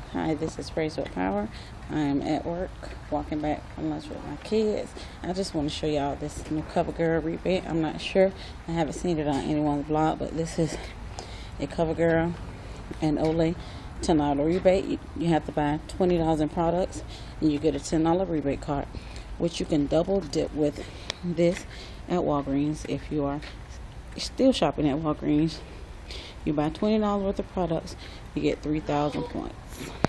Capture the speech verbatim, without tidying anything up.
Hi, this is Praise with Power. I am at work, walking back from lunch with my kids. I just want to show y'all this new CoverGirl rebate. I'm not sure. I haven't seen it on anyone's blog, but this is a CoverGirl and Olay ten dollar rebate. You have to buy twenty dollars in products, and you get a ten dollar rebate card, which you can double dip with this at Walgreens. If you are still shopping at Walgreens, you buy twenty dollars worth of products, you get three thousand points.